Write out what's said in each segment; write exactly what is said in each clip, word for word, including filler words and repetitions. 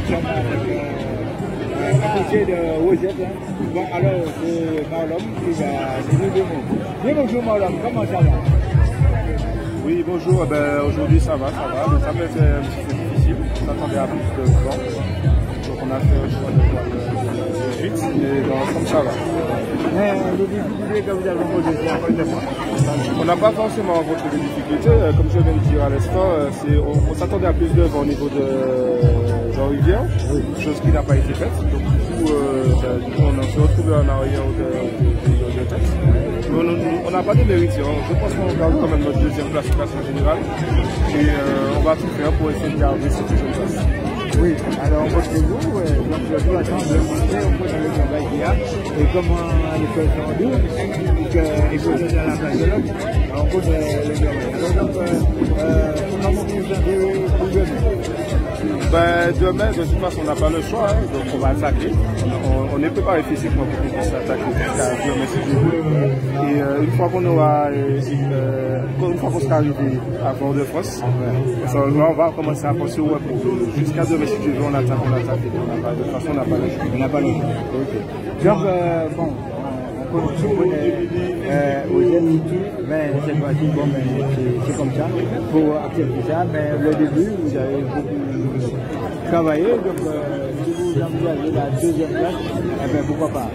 sommes avec euh, à côté de Rosette. Hein. Bon, alors, c'est Marlon qui va nous deux mots. Bien bonjour Marlon, comment ça va? Oui, bonjour. Eh ben, aujourd'hui, ça va, ça va. Le samedi, c'est un petit peu difficile. On s'attendait à plus de temps. Donc, on a fait le choix de voir le huit, mais dans l'ensemble, ça va. Mais les difficultés que vous avez rencontrées, c'est à cause de quoi? On n'a pas forcément rencontré de difficultés. Comme je viens de dire à l'instant, on, on s'attendait à plus d'œuvres au niveau de Jean-Rivière, oui. Chose qui n'a pas été faite. Donc, du coup, euh, ben, du coup on s'est retrouvé en arrière de, de, de, de tête. On n'a pas de mérite. Je pense qu'on garde quand même notre deuxième place en général. Et euh, on va tout faire pour essayer de garder cette deuxième place. Oui, alors retrouvez-vous, ouais, donc je dois attendre de montrer au point de le travail qu'il y a et comment l'école s'en et que l'école est dans la place de l'homme, on compte le gamin. Donc, euh, comment vous vous sentez pour demain? Ben, demain, de toute façon, on n'a pas le choix, hein, donc on va attaquer. On, on est préparé physiquement pour qu'on puisse attaquer jusqu'à demain si Dieu veut. Et euh, une fois qu'on aura, euh, euh, une fois qu'on sera arrivé à Fort-de-France, ouais. On va commencer à penser ouais, pour jusqu'à demain si Dieu veut, on attaque, on attaque. On n'a pas, de toute façon, on n'a pas le choix. On n'a pas le choix. Ok. Donc, euh, bon. On connaît euh, aux jeunes, mais c'est pas si bon, mais c'est comme ça. Il faut accepter ça, mais le début, vous avez beaucoup travaillé, donc euh, si vous envisagez la deuxième place, eh bien pourquoi pas.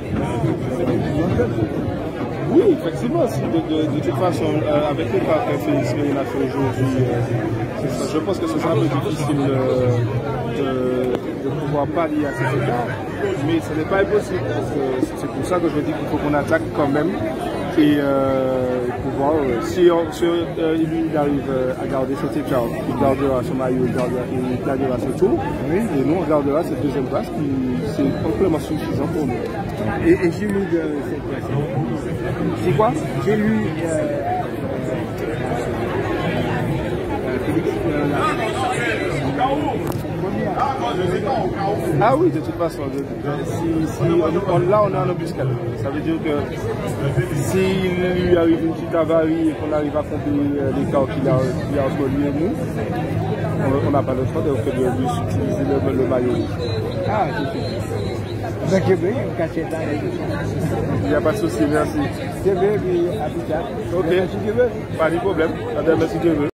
Oui, effectivement, de, de, de toute façon, euh, avec le cas que Félix Mérine a fait aujourd'hui, euh, je pense que ce sera un peu difficile euh, de, de pouvoir pallier à cet écart, mais ce n'est pas impossible. C'est pour ça que je dis qu'il faut qu'on attaque quand même et euh, pouvoir, euh, si, on, si euh, il arrive à garder cet écart, il gardera son maillot, il gardera, il gardera ce tour, oui. Et nous on gardera cette deuxième place qui c'est complètement suffisant pour nous. Et, et j'ai lu de cette personne. C'est quoi? J'ai lu euh, Félix Ah oui, de toute façon, de, de, si, si on, on, là on est en embuscade. Ça veut dire que s'il lui arrive une petite avarie et qu'on arrive à combler l'écart qu'il a, qu'il a entre lui et nous, on n'a pas le choix de, de, de, d'utiliser le, le maillot. Ah, c'est ça. Donc, je vais cacher ça. Il n'y a pas de souci, merci. Je vais, puis à plus tard. Ok, pas de problème. À demain si Dieu veut.